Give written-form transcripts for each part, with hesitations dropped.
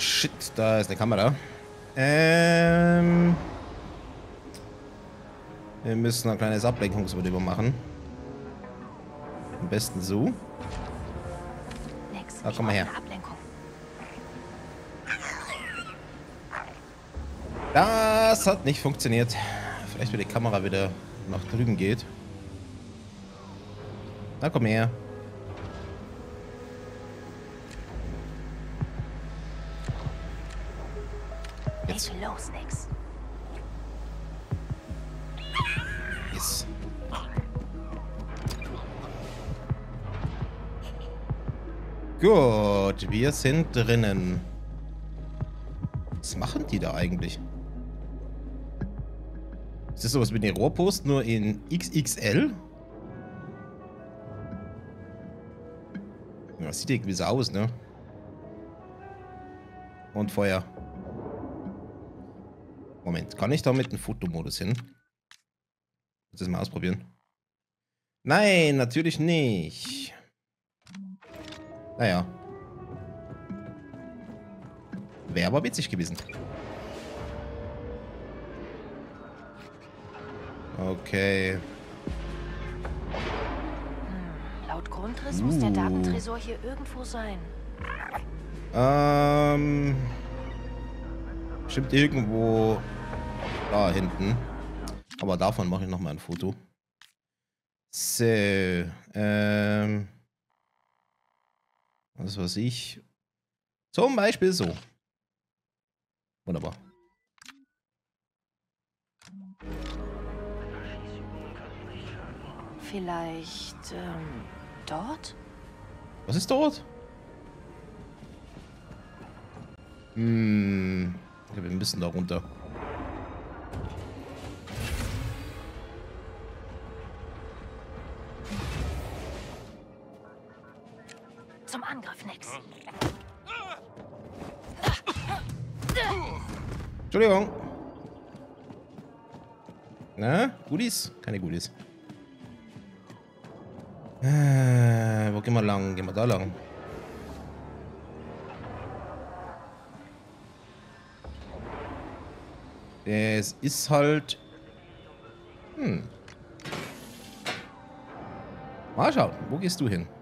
Shit, da ist eine Kamera. Wir müssen ein kleines Ablenkungsmanöver machen. Am besten so. Nix. Ah, komm mal her. Das hat nicht funktioniert. Vielleicht, wenn die Kamera wieder nach drüben geht. Na, komm her. Jetzt. Los, nix. Yes. Gut, wir sind drinnen. Was machen die da eigentlich? Ist das sowas wie eine Rohrpost, nur in XXL? Ja, das sieht irgendwie so aus, ne? Und Feuer. Moment, kann ich da mit dem Fotomodus hin? Muss das mal ausprobieren. Nein, natürlich nicht. Naja. Wäre aber witzig gewesen. Okay. Laut Grundriss muss der Datentresor hier irgendwo sein. Bestimmt irgendwo da hinten. Aber davon mache ich nochmal ein Foto. So. Was weiß ich. Zum Beispiel so. Wunderbar. Vielleicht, dort? Was ist dort? Ich glaube, wir müssen da runter. Zum Angriff, nix. Entschuldigung. Na, Goodies? Keine Goodies. Wo gehen wir lang? Gehen wir da lang? Es ist halt... Mal schauen. Wo gehst du hin?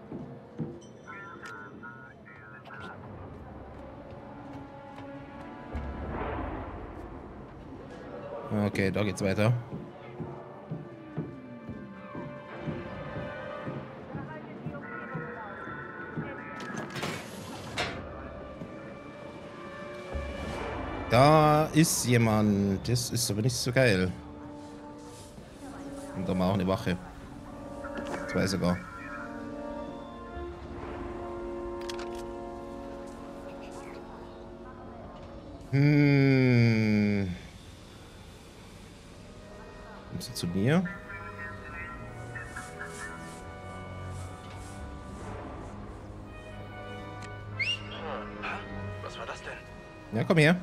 Okay, da geht's weiter. Da ist jemand. Das ist aber nicht so geil. Und da haben wir auch eine Wache. Zwei sogar. Kommst du zu mir? Was war das denn? Ja, komm her.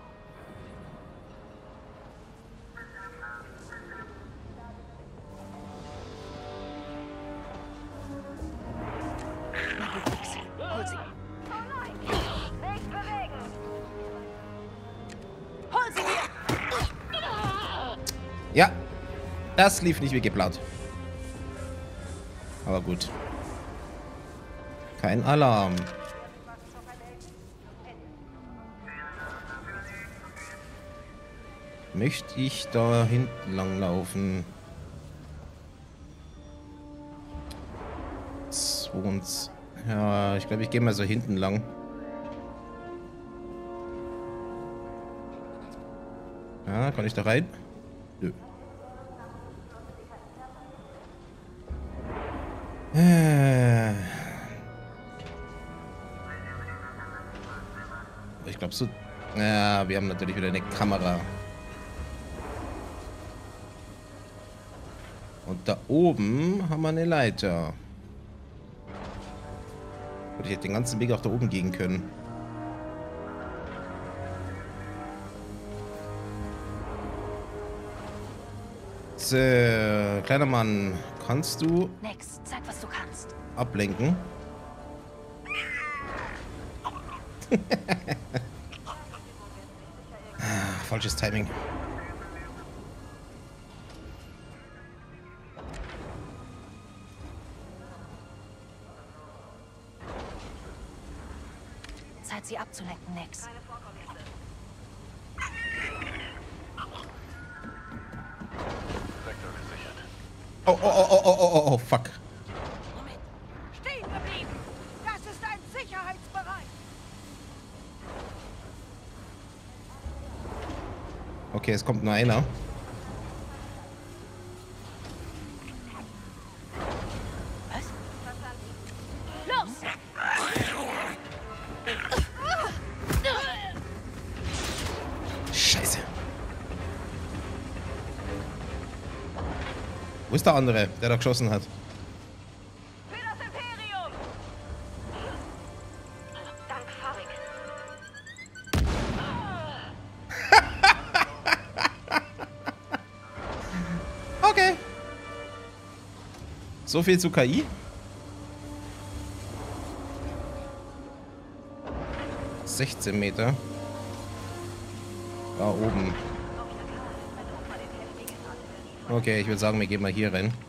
Hol sie. Hol sie mir! Ja, das lief nicht wie geplant. Aber gut. Kein Alarm. Möchte ich da hinten lang laufen? Ja, ich glaube, ich gehe mal so hinten lang. Ja, kann ich da rein? Nö. Ich glaube so... Ja, wir haben natürlich wieder eine Kamera. Und da oben haben wir eine Leiter. Und ich hätte den ganzen Weg auch da oben gehen können. So, kleiner Mann, kannst du Nix, sag, was du kannst. ablenken? falsches Timing. Zeit, sie abzulenken, Nex. Oh, oh, oh, oh, oh, oh, oh, fuck. Moment. Stehen geblieben. Das ist ein Sicherheitsbereich. Okay, es kommt nur einer. Was? Los! Scheiße. Wo ist der andere, der da geschossen hat? Für das Imperium. Dank Farik. Okay. So viel zu KI. 16 Meter. Da oben. Okay, ich würde sagen, wir gehen mal hier rein.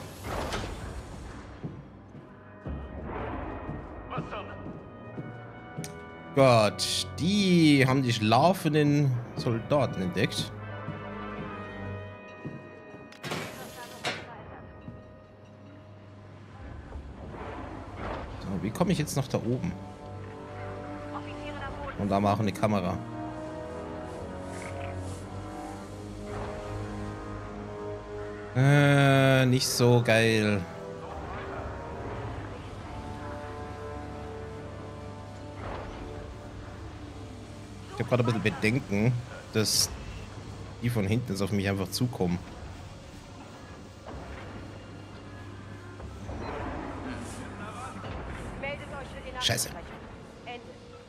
Gott, die haben die schlafenden Soldaten entdeckt. So, wie komme ich jetzt noch da oben? Und da machen eine Kamera. Nicht so geil. Ich habe gerade ein bisschen Bedenken, dass die von hinten jetzt auf mich einfach zukommen. Meldet euch für den Scheiße. Ende.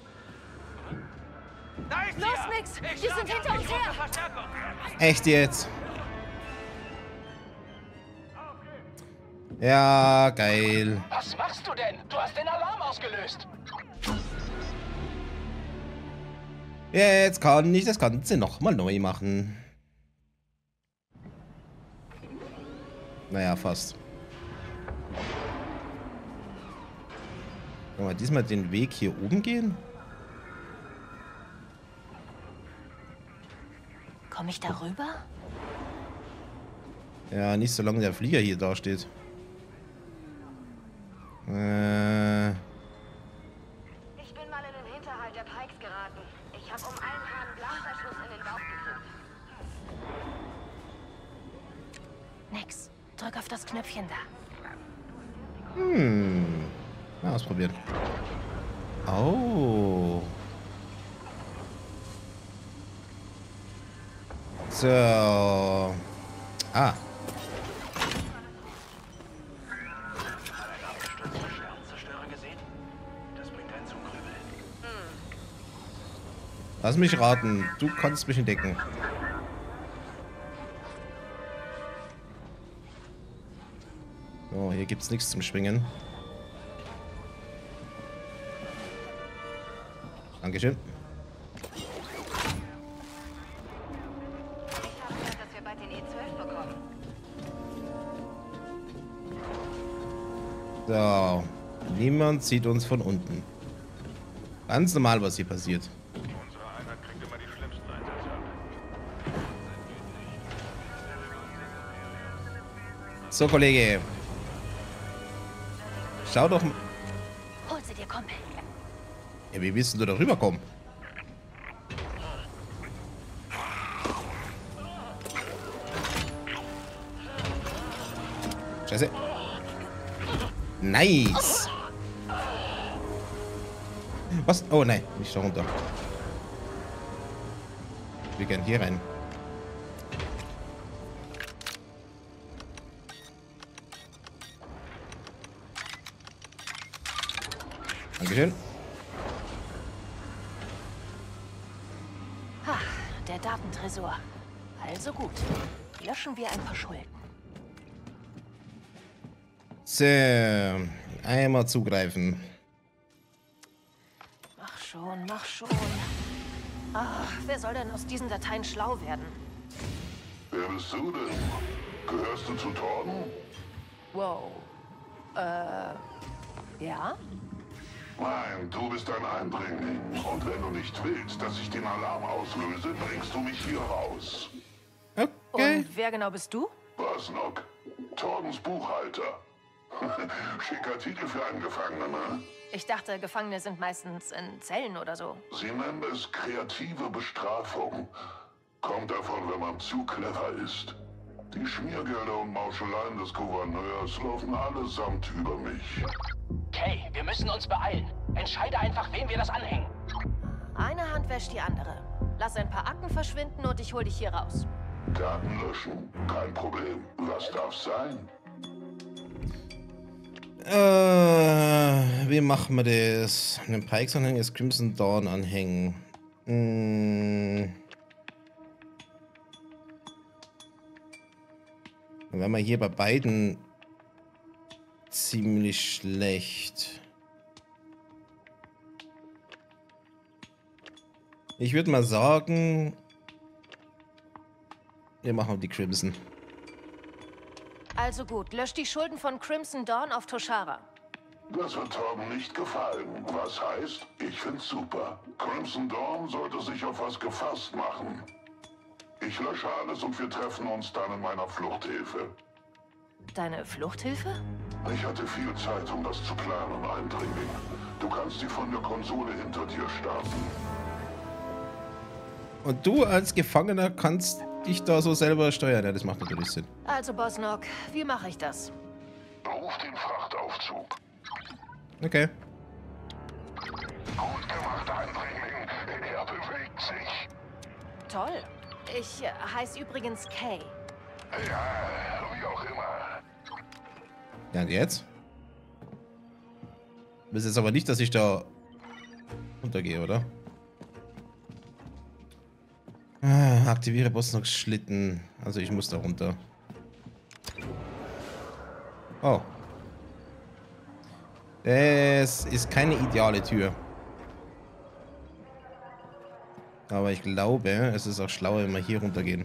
Los, Nex! Die sind hinter uns her! Echt jetzt? Ja, geil. Was machst du denn? Du hast den Alarm ausgelöst. Jetzt kann ich das Ganze nochmal neu machen. Naja, fast. Wollen wir diesmal den Weg hier oben gehen? Komme ich darüber? Ja, nicht solange der Flieger hier da steht. Ich bin mal in den Hinterhalt der Pikes geraten. Ich habe um einen Hahn Blasterschluss in den Bauch gekriegt. Nex, drück auf das Knöpfchen da. Mal ausprobieren. Oh. So. Ah. Lass mich raten. Du kannst mich entdecken. So, hier gibt's nichts zum Schwingen. Dankeschön. Ich habe gehört, dass wir bald den E12 bekommen. So. Niemand sieht uns von unten. Ganz normal, was hier passiert. Unsere Einheit kriegt immer die schlimmsten Einsätze ab. So, Kollege. Schau doch mal. Hol sie dir, Kumpel. Ja, wie willst du da rüberkommen? Scheiße. Nice. Was? Oh nein, nicht da runter. Wir gehen hier rein. Dankeschön. Ha, der Datentresor. Also gut. Löschen wir ein paar Schulden. So, einmal zugreifen. Mach schon, mach schon. Ach, wer soll denn aus diesen Dateien schlau werden? Wer bist du denn? Gehörst du zu Torben? Wow. Ja? Nein, du bist ein Eindringling. Und wenn du nicht willst, dass ich den Alarm auslöse, bringst du mich hier raus. Okay. Und wer genau bist du? Bosnok, Torbens Buchhalter. Schicker Titel für einen Gefangenen, ne? Ich dachte, Gefangene sind meistens in Zellen oder so. Sie nennen es kreative Bestrafung. Kommt davon, wenn man zu clever ist. Die Schmiergelder und Mauscheleien des Gouverneurs laufen allesamt über mich. Kay, wir müssen uns beeilen. Entscheide einfach, wem wir das anhängen. Eine Hand wäscht die andere. Lass ein paar Akten verschwinden und ich hol dich hier raus. Daten löschen, kein Problem. Was darf's sein? Wie machen wir das? Den Pikes anhängen, das Crimson Dawn anhängen. Dann wären wir hier bei beiden ziemlich schlecht. Ich würde mal sagen, wir machen die Crimson. Also gut, lösch die Schulden von Crimson Dawn auf Toshara. Das wird Torben nicht gefallen. Was heißt, ich find's super. Crimson Dawn sollte sich auf was gefasst machen. Ich lösche alles und wir treffen uns dann in meiner Fluchthilfe. Deine Fluchthilfe? Ich hatte viel Zeit, um das zu planen, Eindringling. Du kannst die von der Konsole hinter dir starten. Und du als Gefangener kannst dich da so selber steuern. Ja, das macht natürlich Sinn. Also, Bosnok, wie mache ich das? Ruf den Frachtaufzug. Okay. Gut gemacht, Eindringling. Er bewegt sich. Toll. Ich heiße übrigens Kay. Ja, wie auch immer. Ja, und jetzt? Das ist aber nicht, dass ich da runtergehe, oder? Aktiviere Bosnoks Schlitten. Also ich muss da runter. Oh. Es ist keine ideale Tür. Aber ich glaube, es ist auch schlauer, wenn wir hier runtergehen.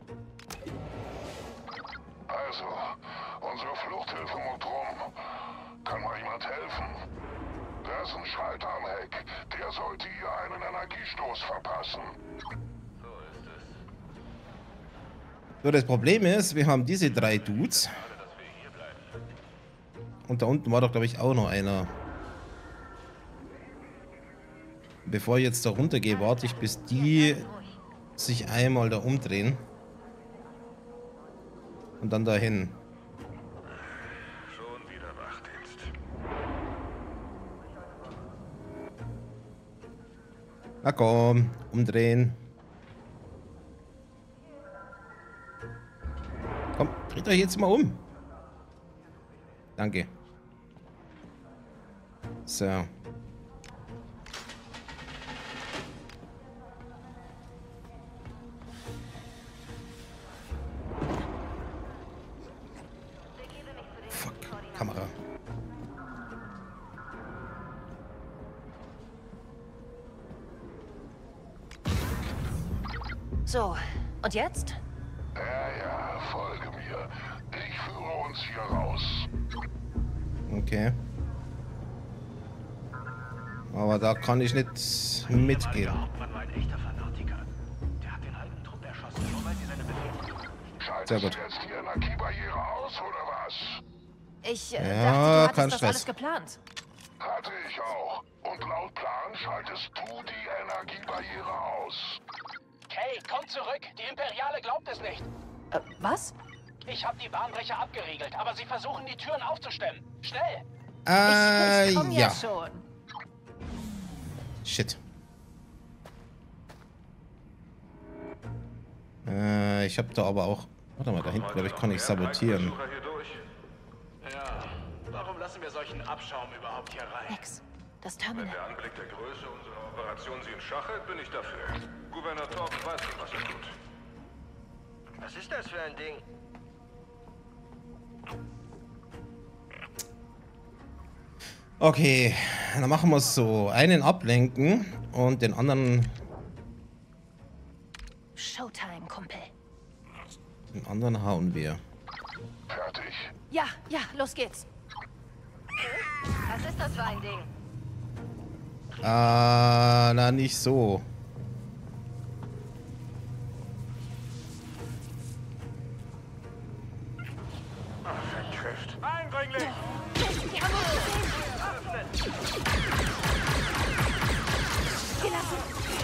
Also, unsere Fluchthilfe muckt rum. Kann mal jemand helfen? Da ist ein Schalter am Heck. Der sollte hier einen Energiestoß verpassen. So, das Problem ist, wir haben diese 3 Dudes. Und da unten war doch, glaube ich, auch noch einer. Bevor ich jetzt da runtergehe, warte ich, bis die sich einmal da umdrehen. Und dann dahin. Schon wieder Wachdienst. Na komm, umdrehen. Komm, dreht euch jetzt mal um. Danke. So. Fuck, Kamera. So, und jetzt? Ja, folge mir. Ich führe uns hier raus. Okay. Aber da kann ich nicht mitgehen. Hauptmann war ein echter Fanatiker. Der hat den halben Trupp erschossen, nur weil sie seine Befehle. Schaltest Sehr du gut. jetzt die Energiebarriere aus, oder was? Ich Ja, dachte, du kein hattest das Stress. alles geplant. Hatte ich auch. Und laut Plan schaltest du die Energiebarriere aus. Kay, komm zurück. Die Imperiale glaubt es nicht. Was? Ich habe die Bahnbrecher abgeriegelt, aber sie versuchen, die Türen aufzustemmen. Schnell! Ich komm ja Ja. schon. Shit. Ich habe da aber auch... Warte mal, da hinten, glaube ich, kann ich sabotieren. Ja, warum lassen wir solchen Abschaum überhaupt hier rein? Nix. Das Wenn Terminal. der Anblick der Größe unserer Operation Sie in Schach hält, bin ich dafür. Gouverneur Torben weiß schon, was er tut. Was ist das für ein Ding? Okay, dann machen wir es so. Einen ablenken und den anderen Den anderen hauen wir. Fertig. Ja, ja, los geht's. Was ist das für ein Ding? Ah, na nicht so. Trifft. Eindringling! Wir haben uns gesehen. Gelassen.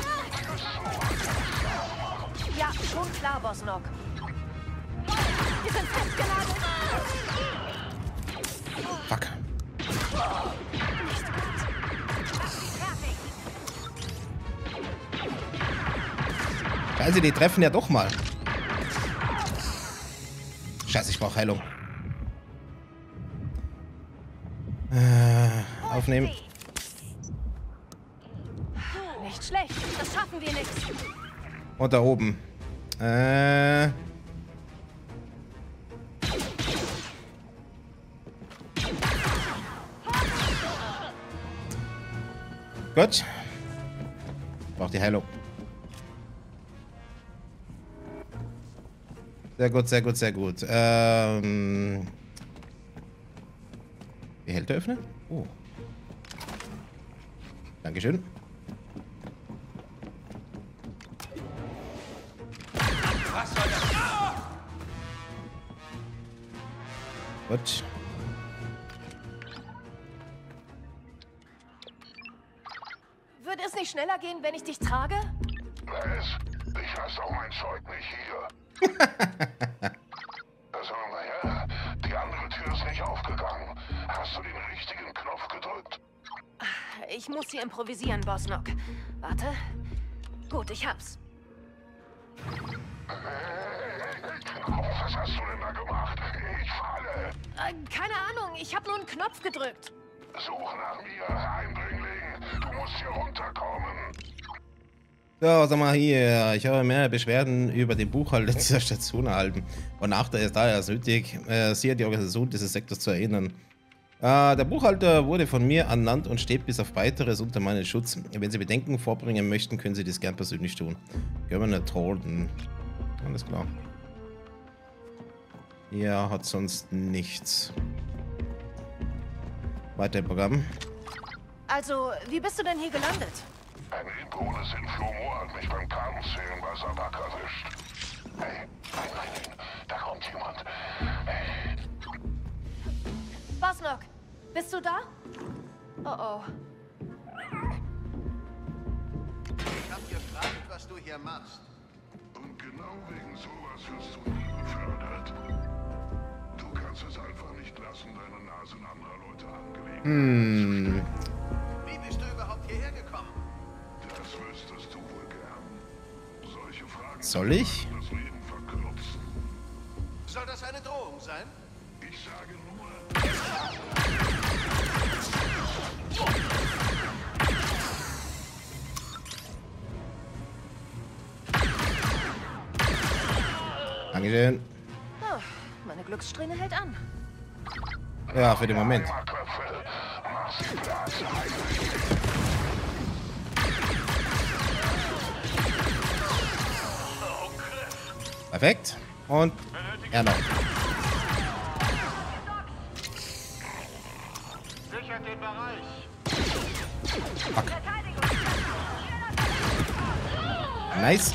Ja, schon klar, Bosnok. Wir sind festgeladen. Fuck. Also, die treffen ja doch mal. Scheiße, ich brauche Heilung. Aufnehmen. Nicht schlecht, das schaffen wir nicht. Und da oben. Gut. Braucht die Heilung. Sehr gut, sehr gut, sehr gut. Behälter öffnen? Oh. Dankeschön. Was soll das? Gut. Würde es nicht schneller gehen, wenn ich dich trage? Was? Ich lasse auch mein Zeug nicht hier. Also, naja, die andere Tür ist nicht aufgegangen. Hast du den richtigen Knopf gedrückt? Ich muss hier improvisieren, Bosnok. Warte. Gut, ich hab's. Was hast du denn da gemacht? Ich falle. Keine Ahnung, ich hab nur einen Knopf gedrückt. Such nach mir, Eindringling. Du musst hier runterkommen. So, sag mal hier. Ich habe mehrere Beschwerden über den Buchhalter dieser Station erhalten. Und achte es daher als nötig, sie an die Organisation dieses Sektors zu erinnern. Der Buchhalter wurde von mir ernannt und steht bis auf weiteres unter meinem Schutz. Wenn Sie Bedenken vorbringen möchten, können Sie das gern persönlich tun. Governor Tolden. Alles klar. Ja, hat sonst nichts. Weiter im Programm. Also, wie bist du denn hier gelandet? Ein Impones in Flomor hat mich beim Kartenzählen bei Sabak erwischt. Hey, nein, da kommt jemand. Hey. Bosnok, bist du da? Oh oh. Ich hab gefragt, was du hier machst. Und genau wegen sowas wirst du nie befördert. Du kannst es einfach nicht lassen, deine Nase in anderer Leute angelegt. Wie bist du überhaupt hierher gekommen? Das wüsstest du wohl gern. Solche Fragen Soll ich? können das Leben verkürzen. Soll das eine Drohung sein? Ich sage nur, Dankeschön. Oh, meine Glückssträhne hält an. Ja, für den Moment. Köpfe, mach sie Platz, Eindringling. Perfekt. Und er noch. Sichert den Bereich. Fuck. Nice.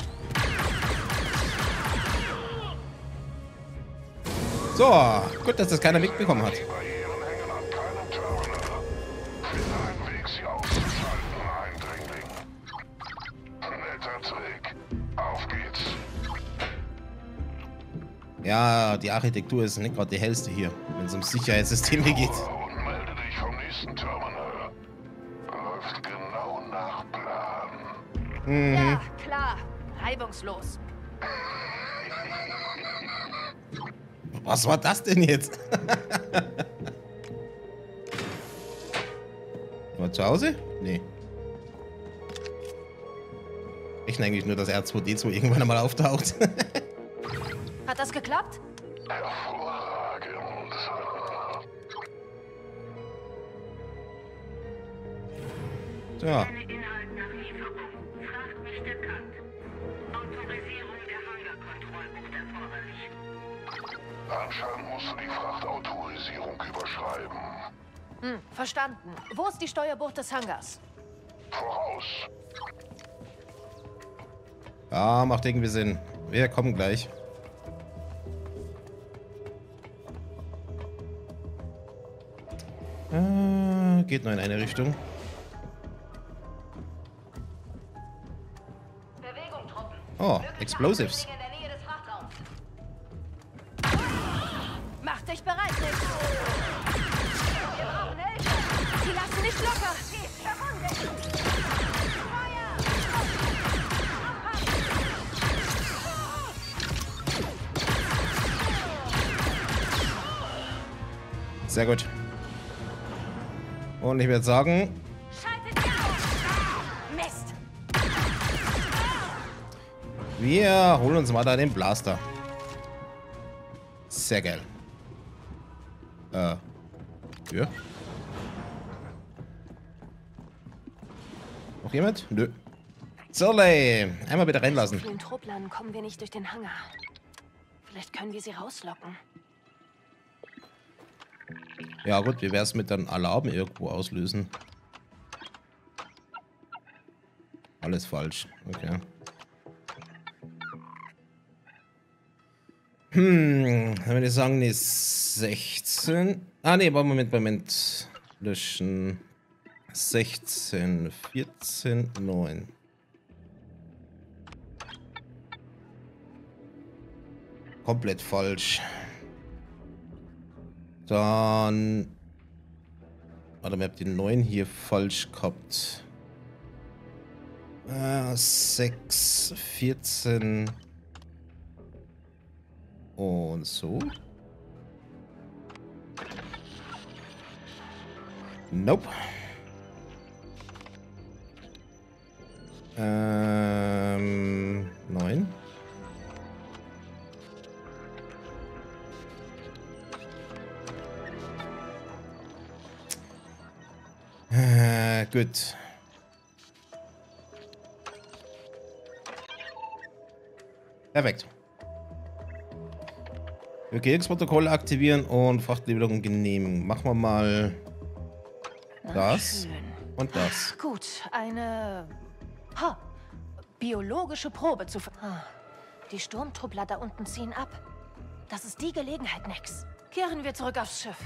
So, gut, dass das keiner mitbekommen hat. Die Barrieren hängen an keinem Terminal. Finde einen Weg, sie auszuschalten, Eindringling. Netter Trick. Auf geht's. Ja, die Architektur ist nicht gerade die hellste hier, wenn es um Sicherheitssysteme geht. Und melde dich vom nächsten Terminal. Läuft genau nach Plan. Ja, klar. Reibungslos. Was war das denn jetzt? War zu Hause? Nee. Ich denke eigentlich nur, dass R2D2 irgendwann einmal auftaucht. Hat das geklappt? Hervorragend. So. Inhalt nach Lieferung. Fragt Mr. Cut. Autorisierung der Hangarkontrollbucht erforderlich. Anscheinend musst du die Frachtautorisierung überschreiben. Verstanden. Wo ist die Steuerbucht des Hangars? Voraus. Ja, macht irgendwie Sinn. Wir kommen gleich. Geht nur in eine Richtung. Bewegung, Truppen. Oh, Explosives. In der Nähe des Frachtraums. Mach dich bereit, Nick. Wir brauchen Hilfe. Sie lassen nicht locker. Sehr gut. Und ich würde sagen, Schaltet sie auf. Mist. wir holen uns mal da den Blaster. Sehr geil. Ja. Noch jemand? Nö. So, einmal bitte reinlassen. Mit vielen Trupplern kommen wir nicht durch den Hangar. Vielleicht können wir sie rauslocken. Ja gut, wie wäre es mit einem Alarm irgendwo auslösen? Alles falsch. Okay. Dann würde ich sagen, die 16. Ah ne, Moment. Löschen. 16, 14, 9. Komplett falsch. Dann... Warte mal, ich hab die 9 hier falsch gehabt. 6, 14... Und so. Nope. 9. Gut. Perfekt. Übergehungsprotokoll aktivieren und Frachtlieferung genehmigen. Machen wir mal das und das. Gut, eine biologische Probe zu Die Sturmtruppler da unten ziehen ab. Das ist die Gelegenheit, Nix. Kehren wir zurück aufs Schiff.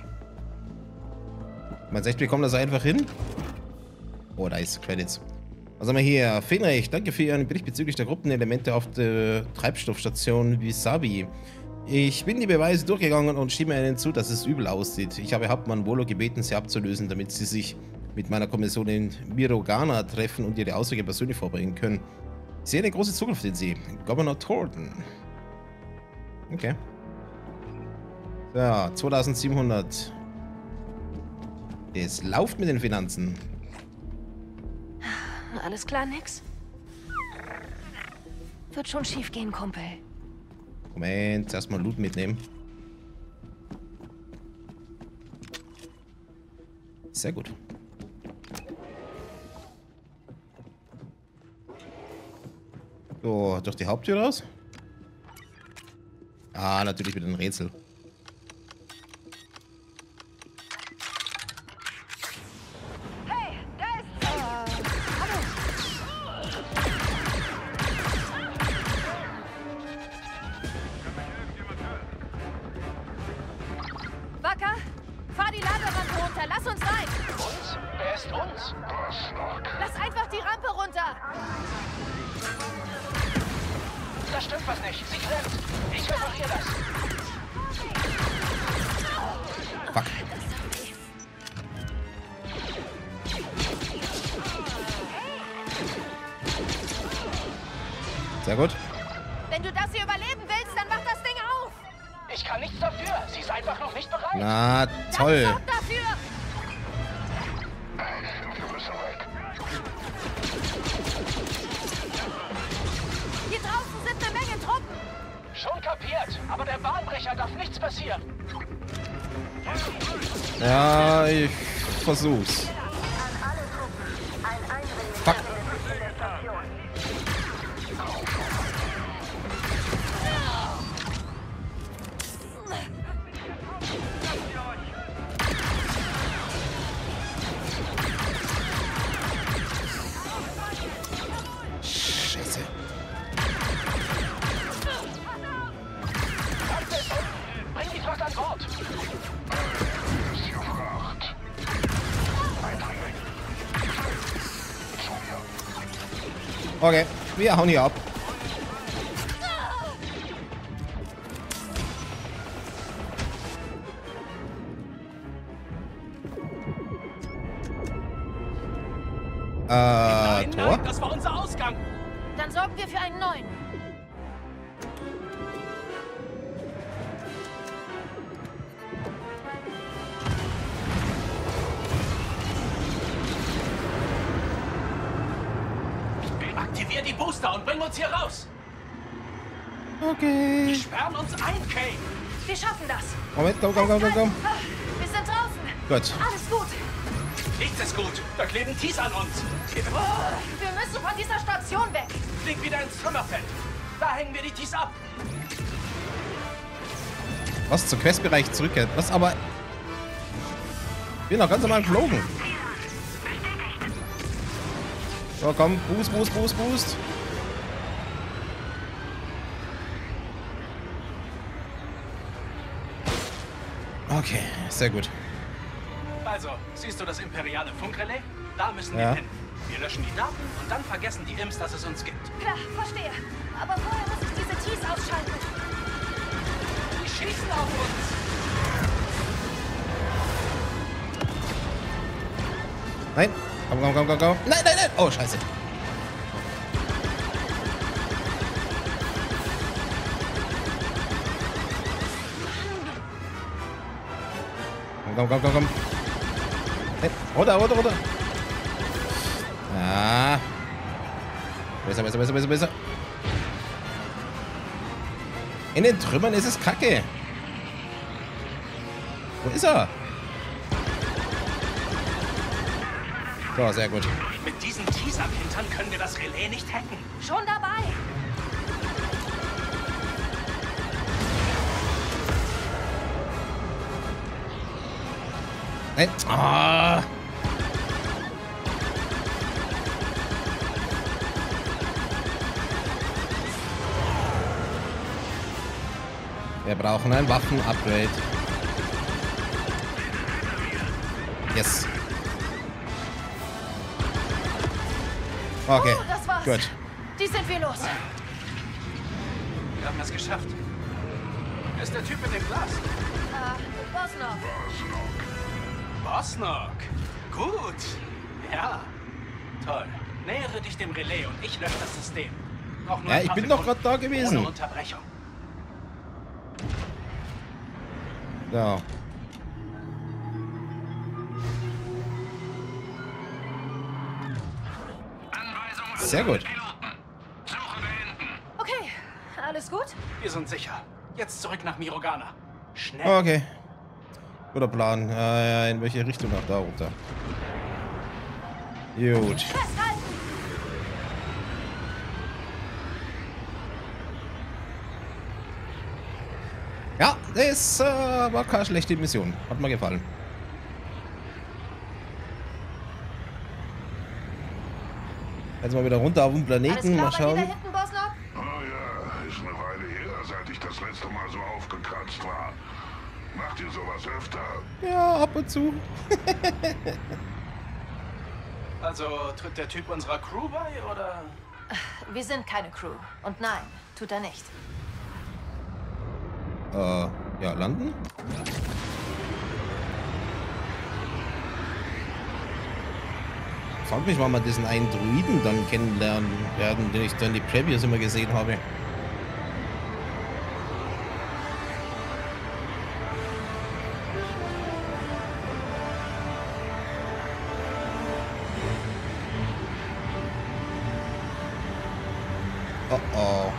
Meinst du echt, wir kommen das einfach hin? Oh, da ist Credits. Was haben wir hier? Fenrich, danke für Ihren Bericht bezüglich der Gruppenelemente auf der Treibstoffstation Visabi. Ich bin die Beweise durchgegangen und stimme Ihnen zu, dass es übel aussieht. Ich habe Hauptmann Volo gebeten, sie abzulösen, damit sie sich mit meiner Kommission in Mirogana treffen und ihre Aussage persönlich vorbringen können. Ich sehe eine große Zukunft in Sie. Governor Thornton. Okay. So, 2700. Es läuft mit den Finanzen. Alles klar, Nix? Wird schon schief gehen, Kumpel. Moment, erstmal Loot mitnehmen. Sehr gut. So, durch die Haupttür raus? Ah, natürlich mit einem Rätsel. Hey, da ist... Wacker, fahr die Laderampe runter. Lass uns rein. Uns? Wer ist uns? Lass einfach die Rampe runter. Da stimmt was nicht. Sie klemmt. Ich repariere das. Fuck. Sehr gut. Wenn du das hier überleben willst, dann mach das Ding auf. Ich kann nichts dafür. Sie ist einfach noch nicht bereit. Na, toll. Sorg dafür. Wir müssen weg. Hier draußen sind eine Menge Truppen. Schon kapiert. Aber der Bahnbrecher darf nichts passieren. Ja, ich versuch's. An alle Truppen. Ein Eindringling Fuck. befindet sich in der Station. Okay, wir hauen hier ab. Nein, Tor? nein, das war unser Ausgang. Dann sorgen wir für einen neuen. Aktivier die Booster und bring uns hier raus. Die Okay. sperren uns ein, Kay. Wir schaffen das. Moment, komm. Ah, wir sind draußen. Gut. Alles gut. Nichts ist gut. Da kleben Ties an uns. Wir müssen von dieser Station weg. Flieg wieder ins Trümmerfeld. Da hängen wir die Ties ab. Was zum Questbereich zurückkehrt. Was aber... Ich bin noch ganz normal geflogen. So, komm. Boost. Okay, sehr gut. Also, siehst du das imperiale Funkrelais? Da müssen wir Ja. hin. Wir löschen die Daten und dann vergessen die Imps, dass es uns gibt. Klar, verstehe. Aber vorher muss ich diese Tees ausschalten. Die schießen auf uns. Nein. Komm. Nein. Oh, scheiße. Komm. Hey, runter. Ah. Besser. In den Trümmern ist es kacke. Wo ist er? So, sehr gut. Mit diesen Teaser-Hintern können wir das Relais nicht hacken. Schon dabei. Nein. Ah. Wir brauchen ein Waffen-Upgrade. Yes. Okay, Das war's. gut. Die sind wir los. Wir haben es geschafft. Wer ist der Typ mit dem Glas? Bosnov. Bosnok. Gut. Ja. Toll. Nähere dich dem Relais und ich lösche das System. Noch nur Ja, ein ich paar bin doch Sekunden. gerade da gewesen. Ohne Unterbrechung. So. Sehr gut. Okay, alles gut? Wir sind sicher. Jetzt zurück nach Mirogana. Schnell. Okay. Guter Plan. In welche Richtung nach da runter? Gut. Festhalten! Ja, das war keine schlechte Mission. Hat mir gefallen. Jetzt mal wieder runter auf den Alles Planeten. klar Mal bei dir da schauen. hinten, Bosnov? Oh ja, ist eine Weile her, seit ich das letzte Mal so aufgekratzt war. Macht ihr sowas öfter? Ja, ab und zu. Also tritt der Typ unserer Crew bei, oder? Wir sind keine Crew. Und nein, tut er nicht. Ja, landen? Frag mich, wann wir diesen einen Druiden dann kennenlernen werden, den ich dann die Previews immer gesehen habe. Oh oh.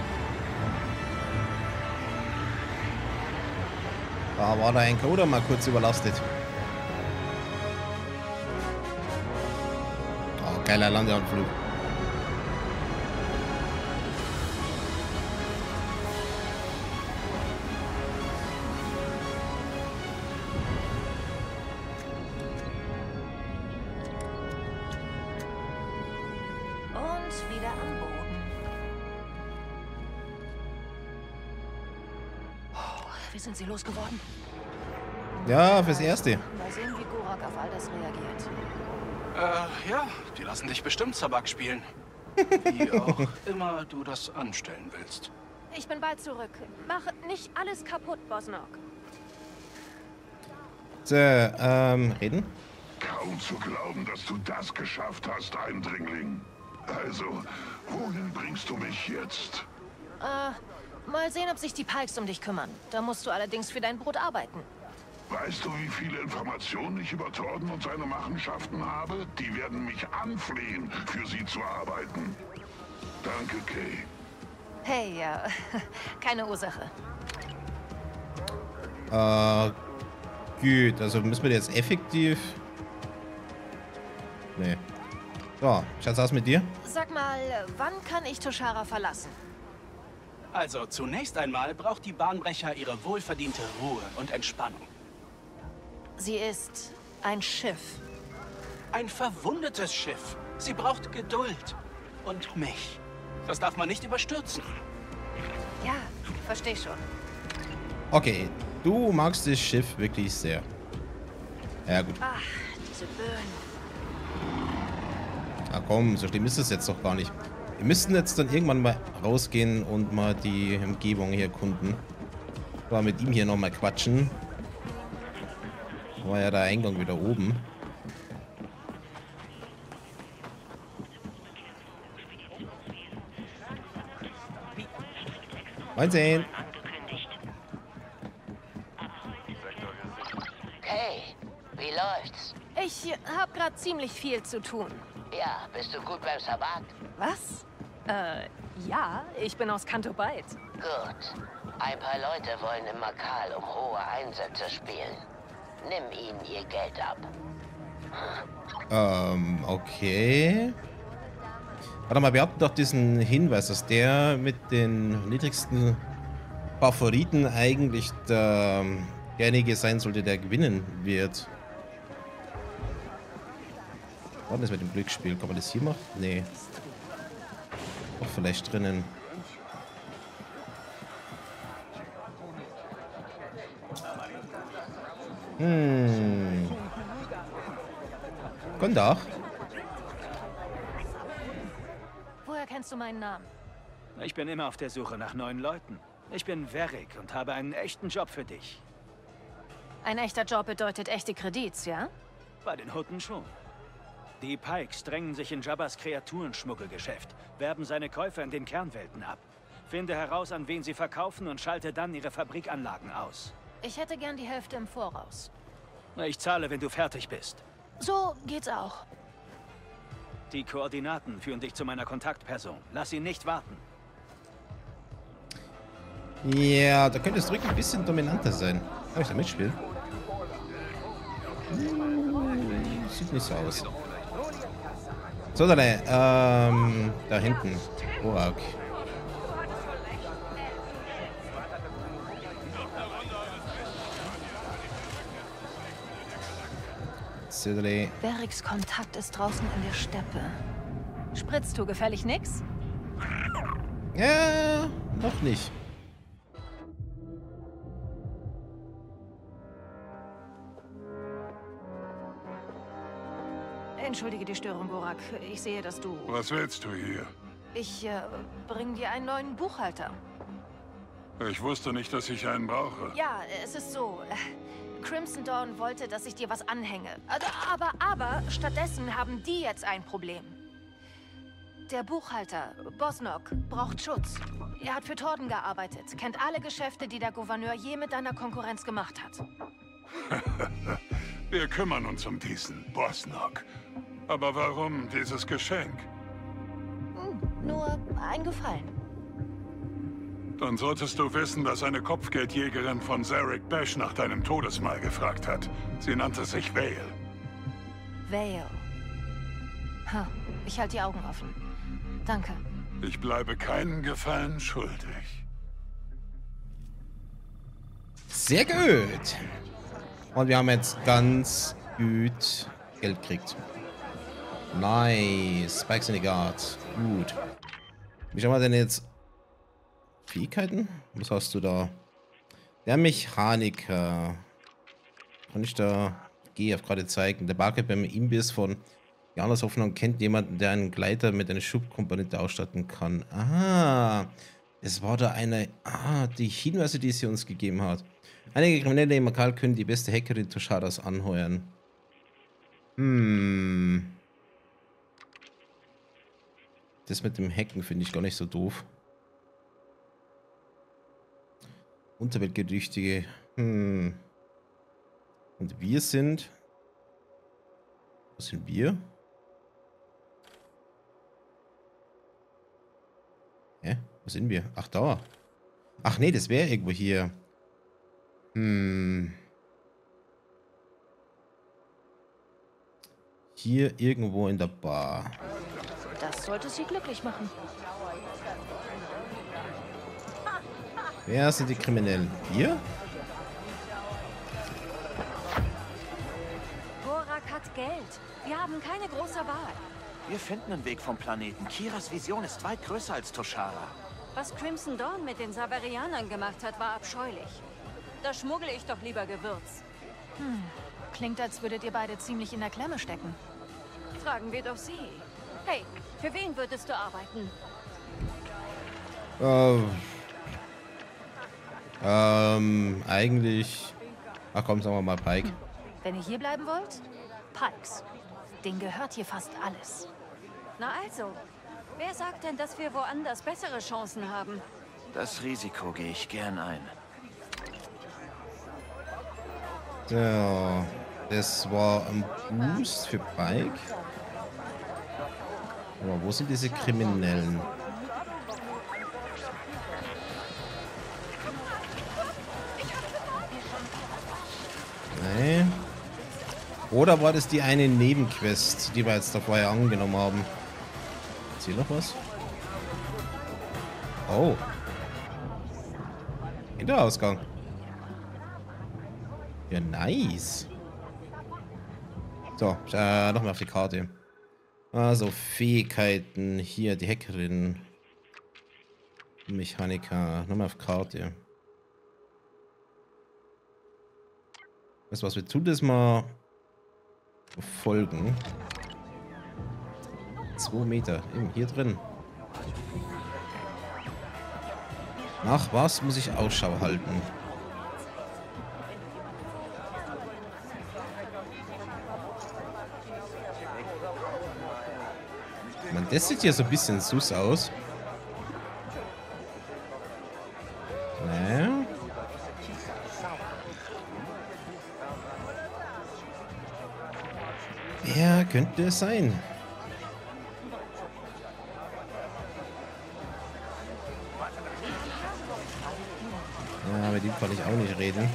Da war der Encoder mal kurz überlastet. Oh, geiler Landeanflug. Und wieder am Boden. Oh, wie sind sie losgeworden? Ja, fürs Erste. Mal sehen, wie Gorak auf all das reagiert. Ja, die lassen dich bestimmt Zabak spielen. Wie auch immer du das anstellen willst. Ich bin bald zurück. Mach nicht alles kaputt, Bosnok. So, reden? Kaum zu glauben, dass du das geschafft hast, Eindringling. Also, wohin bringst du mich jetzt? Mal sehen, ob sich die Pikes um dich kümmern. Da musst du allerdings für dein Brot arbeiten. Weißt du, wie viele Informationen ich über Torben und seine Machenschaften habe? Die werden mich anflehen, für sie zu arbeiten. Danke, Kay. Hey, keine Ursache. Gut, also müssen wir jetzt effektiv... Nee. So, Schatz, was mit dir? Sag mal, wann kann ich Toshara verlassen? Also, zunächst einmal braucht die Bahnbrecher ihre wohlverdiente Ruhe und Entspannung. Sie ist ein Schiff. Ein verwundetes Schiff. Sie braucht Geduld. Und mich. Das darf man nicht überstürzen. Ja, versteh schon. Okay, du magst das Schiff wirklich sehr. Ja, gut. Ach, diese Böen. Ah, komm, so schlimm ist es jetzt doch gar nicht. Wir müssten jetzt dann irgendwann mal rausgehen und mal die Umgebung hier erkunden. Mal mit ihm hier nochmal quatschen. War ja der Eingang wieder oben. Moin. Hey, wie läuft's? Ich hab grad ziemlich viel zu tun. Ja, bist du gut beim Sabbat? Was? Ja, ich bin aus Canto Bight. Gut. Ein paar Leute wollen im Makal um hohe Einsätze spielen. Nimm ihnen ihr Geld ab. Okay. Warte mal, wir hatten doch diesen Hinweis, dass der mit den niedrigsten Favoriten eigentlich derjenige sein sollte, der gewinnen wird. Was ist das mit dem Glücksspiel? Kann man das hier machen? Nee. Auch vielleicht drinnen. Guten Tag. Woher kennst du meinen Namen? Ich bin immer auf der Suche nach neuen Leuten. Ich bin Varric und habe einen echten Job für dich. Ein echter Job bedeutet echte Kredits, ja? Bei den Hutten schon. Die Pikes drängen sich in Jabbas Kreaturenschmuggelgeschäft, werben seine Käufer in den Kernwelten ab. Finde heraus, an wen sie verkaufen und schalte dann ihre Fabrikanlagen aus. Ich hätte gern die Hälfte im Voraus. Ich zahle, wenn du fertig bist. So geht's auch. Die Koordinaten führen dich zu meiner Kontaktperson. Lass ihn nicht warten. Ja, da könnte es wirklich ein bisschen dominanter sein. Kann ich da mitspielen? Sieht nicht so aus. So, dann, da hinten. Borak. Varrics Kontakt ist draußen in der Steppe. Spritzt du gefällig nix? Ja, noch nicht. Entschuldige die Störung, Borak. Ich sehe, dass du... Was willst du hier? Ich bring dir einen neuen Buchhalter. Ich wusste nicht, dass ich einen brauche. Ja, es ist so. Crimson Dawn wollte, dass ich dir was anhänge. Aber stattdessen haben die jetzt ein Problem. Der Buchhalter, Bosnok, braucht Schutz. Er hat für Torden gearbeitet, kennt alle Geschäfte, die der Gouverneur je mit deiner Konkurrenz gemacht hat. Wir kümmern uns um diesen Bosnok. Aber warum dieses Geschenk? Nur ein Gefallen. Dann solltest du wissen, dass eine Kopfgeldjägerin von Zarek Besh nach deinem Todesmal gefragt hat. Sie nannte sich Vale. Vale. Ha, ich halte die Augen offen. Danke. Ich bleibe keinen Gefallen schuldig. Sehr gut. Und wir haben jetzt ganz gut Geld gekriegt. Nice. Spikes in the Guard. Gut. Wie schauen wir denn jetzt? Fähigkeiten? Was hast du da? Der Mechaniker. Kann ich da GF gerade zeigen? Der Barkeeper beim Imbiss von Janas Hoffnung kennt jemanden, der einen Gleiter mit einer Schubkomponente ausstatten kann. Ah, es war da eine... Ah, die Hinweise, die sie uns gegeben hat. Einige Kriminelle im Makal können die beste Hackerin Tosharas anheuern. Das mit dem Hacken finde ich gar nicht so doof. Unterweltgerüchtige. Und wir sind... Wo sind wir? Hä? Wo sind wir? Ach, da. Ach nee, das wäre irgendwo hier. Hier irgendwo in der Bar. Das sollte sie glücklich machen. Wer sind die Kriminellen? Wir? Borak hat Geld. Wir haben keine große Wahl. Wir finden einen Weg vom Planeten. Kiras Vision ist weit größer als Toshara. Was Crimson Dawn mit den Saverianern gemacht hat, war abscheulich. Da schmuggle ich doch lieber Gewürz. Klingt, als würdet ihr beide ziemlich in der Klemme stecken. Fragen wir doch sie. Hey, für wen würdest du arbeiten? Eigentlich... Ach komm, sagen wir mal Pike. Wenn ihr hier bleiben wollt, Pikes. Denen gehört hier fast alles. Na also, wer sagt denn, dass wir woanders bessere Chancen haben? Das Risiko gehe ich gern ein. So, das war ein Boost für Pike. Aber wo sind diese Kriminellen? Nee. Oder war das die eine Nebenquest, die wir jetzt da vorher angenommen haben? Ist hier noch was? Oh. Hinterausgang. Ja, nice. So, nochmal auf die Karte. Also, Fähigkeiten. Hier, die Hackerin. Mechaniker. Nochmal auf Karte. Weißt du was, wir tun das mal folgen. 2 Meter. Eben hier drin. Nach was muss ich Ausschau halten? Man, das sieht hier so ein bisschen sus aus. Ne? Wer könnte es sein? Ja, mit ihm kann ich auch nicht reden.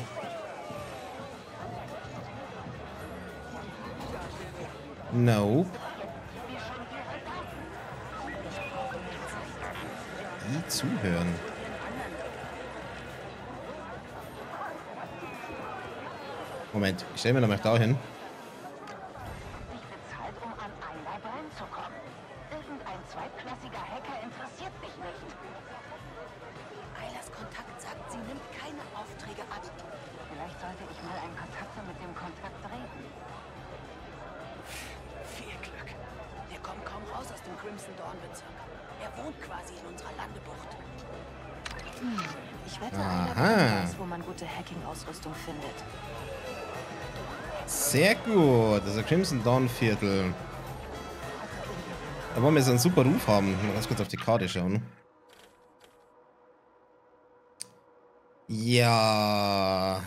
Nope. Nie zuhören. Moment, ich stelle mir noch mal da hin. Bezahlt, um an Ayla ranzukommen. Irgendein zweitklassiger Hacker interessiert mich nicht. Aylas Kontakt sagt, sie nimmt keine Aufträge ab. Vielleicht sollte ich mal einen Kontakt mit dem Kontakt reden. Viel Glück. Wir kommen kaum raus aus dem Crimson Dawn-Bezirk. Er wohnt quasi in unserer Landebucht. Ich wette, Aha. einer weiß, wo man gute Hacking-Ausrüstung findet. Sehr gut, also Crimson Dawn Viertel. Da wollen wir jetzt einen super Ruf haben. Mal ganz kurz auf die Karte schauen. Ja.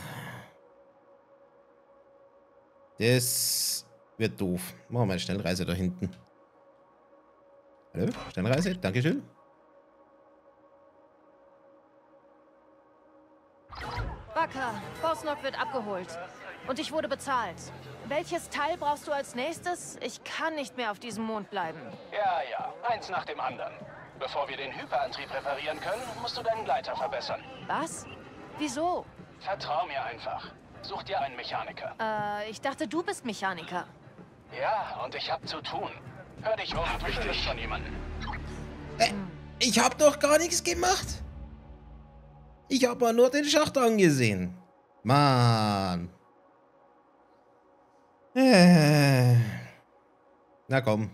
Das wird doof. Machen wir eine Schnellreise da hinten. Hallo? Schnellreise? Dankeschön. Wacker, Bosnock wird abgeholt. Und ich wurde bezahlt. Welches Teil brauchst du als nächstes? Ich kann nicht mehr auf diesem Mond bleiben. Ja, eins nach dem anderen. Bevor wir den Hyperantrieb reparieren können, musst du deinen Gleiter verbessern. Was? Wieso? Vertrau mir einfach. Such dir einen Mechaniker. Ich dachte, du bist Mechaniker. Ja, und ich hab zu tun. Hör dich um, du triffst schon jemanden. Ich hab doch gar nichts gemacht. Ich hab mal nur den Schacht angesehen. Mann. Na komm.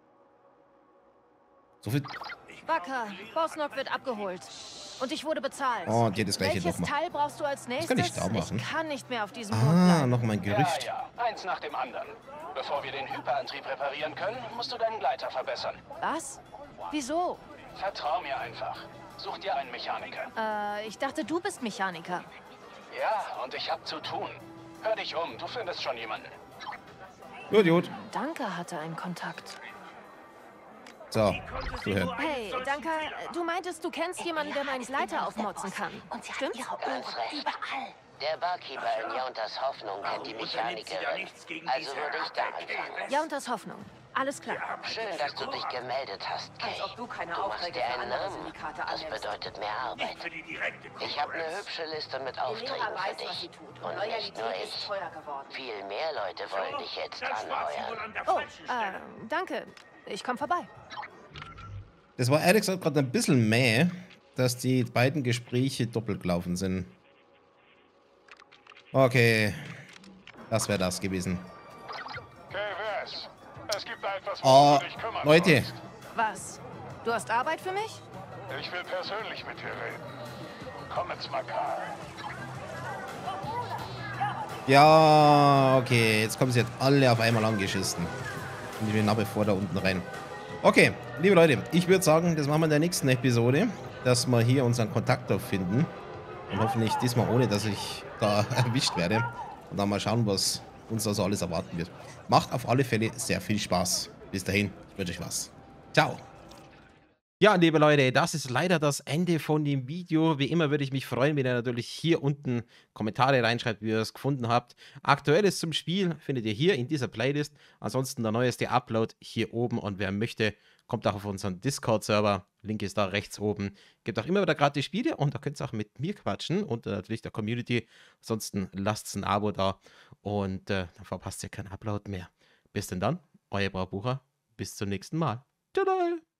So viel. Wacker, Bosnock wird abgeholt. Und ich wurde bezahlt. Oh, und dir das gleiche Welches nochmal. Teil brauchst du als nächstes? kann ich da machen. Ich kann nicht mehr auf diesem Boot Ah, bleiben. noch mein Gerücht. Ja, eins nach dem anderen. Bevor wir den Hyperantrieb reparieren können, musst du deinen Gleiter verbessern. Was? Wieso? Vertrau mir einfach. Such dir einen Mechaniker. Ich dachte, du bist Mechaniker. Ja, und ich hab zu tun. Hör dich um, du findest schon jemanden. Gut, gut. Danke hatte einen Kontakt. So, zuhören. Hey, Danke, du meintest, du kennst jemanden, der meinen Gleiter aufmotzen kann. Stimmt's? Ganz recht. Der Barkeeper in Jauntas Hoffnung kennt die Mechanikerin. Also würde ich da anfangen. Ja, und das Hoffnung. Alles klar. Schön, dass du dich gemeldet hast, Kay. Als ob du keine Du machst Aufträge dir für einen andere Namen. Syndikate Das annimmst. bedeutet mehr Arbeit. Ich habe eine hübsche Liste mit Aufträgen Lehrer für weiß, was dich. sie tut. Und Und nicht Loyalität nur ist ich. teuer geworden. Viel mehr Leute wollen dich jetzt anheuern. Oh, danke. Ich komm vorbei. Das war ehrlich gesagt gerade ein bisschen mäh, dass die beiden Gespräche doppelt gelaufen sind. Okay. Das wäre das gewesen. KWS, es gibt etwas, Oh, worum du dich kümmern Leute. sollst. Was? Du hast Arbeit für mich? Ich will persönlich mit dir reden. Komm ins Makal. Ja, okay. Jetzt kommen sie jetzt alle auf einmal angeschissen. Und die Nappe vor da unten rein. Okay, liebe Leute, ich würde sagen, das machen wir in der nächsten Episode, dass wir hier unseren Kontakt auffinden. Und hoffentlich diesmal ohne, dass ich da erwischt werde. Und dann mal schauen, was uns da so alles erwarten wird. Macht auf alle Fälle sehr viel Spaß. Bis dahin, ich wünsche euch was. Ciao. Ja, liebe Leute, das ist leider das Ende von dem Video. Wie immer würde ich mich freuen, wenn ihr natürlich hier unten Kommentare reinschreibt, wie ihr es gefunden habt. Aktuelles zum Spiel findet ihr hier in dieser Playlist. Ansonsten der neueste Upload hier oben. Und wer möchte, kommt auch auf unseren Discord-Server. Link ist da rechts oben. Gibt auch immer wieder gratis Spiele und da könnt ihr auch mit mir quatschen und natürlich der Community. Ansonsten lasst ein Abo da und dann verpasst ihr keinen Upload mehr. Bis denn dann, euer Braubucher. Bis zum nächsten Mal. Tada!